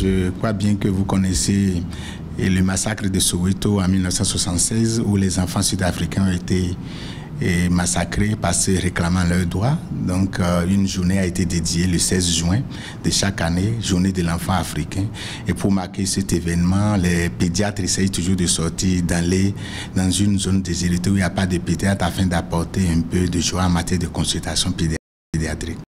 Je crois bien que vous connaissez le massacre de Soweto en 1976 où les enfants sud-africains ont été massacrés parce qu'ils réclamant leurs droits. Donc une journée a été dédiée le 16 juin de chaque année, journée de l'enfant africain. Et pour marquer cet événement, les pédiatres essayent toujours de sortir dans une zone déshéritée où il n'y a pas de pédiatre afin d'apporter un peu de joie en matière de consultation pédiatrique.